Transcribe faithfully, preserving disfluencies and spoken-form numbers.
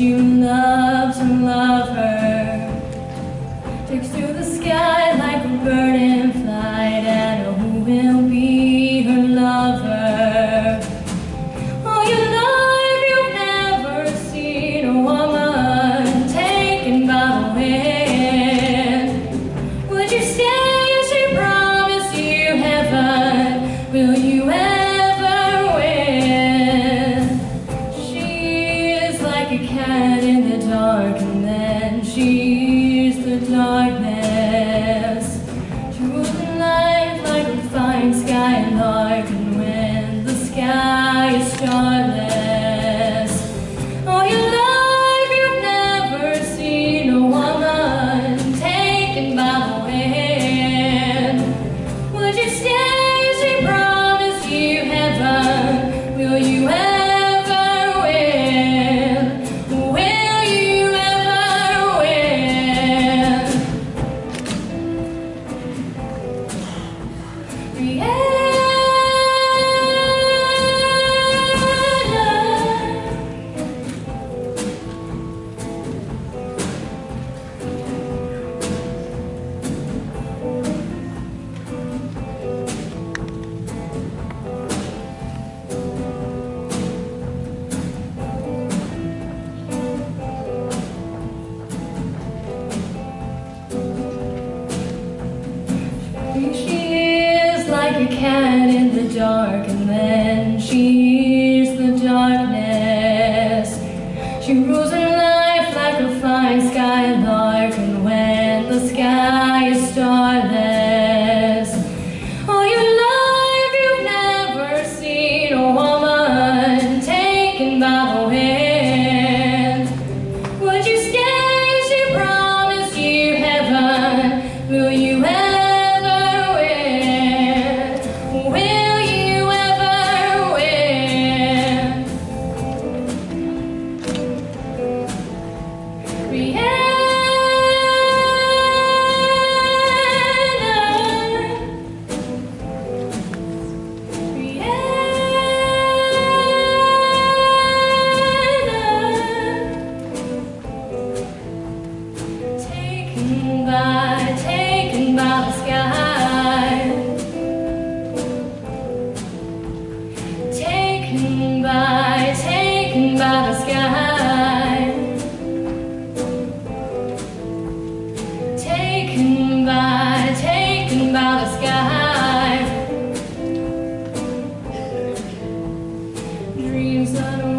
you love to love her. Takes through the sky like a bird in flight, and who will be her lover? All your life you've never seen a woman taken by the hand. Would you stay if she promised you heaven? Will you ever win? She is like a cat in the dark, and then she's the darkness. She rules the night like a fine sky and lark, and when the sky is starless. All your life you've never seen a woman taken by the hand. Would you stay if she promised you heaven? Will you ever win? Will you ever win? Rhiannon. She is like a cat in the dark, and then she's the darkness. She rules her life like a fine sky lark, and when the sky is starless. All your life you've never seen a woman taken by the hand. Would you stay if she promised you heaven? Will you ever? Taken by, taken by the sky. Taken by, taken by the sky. Taken by, taken by the sky. Dreams that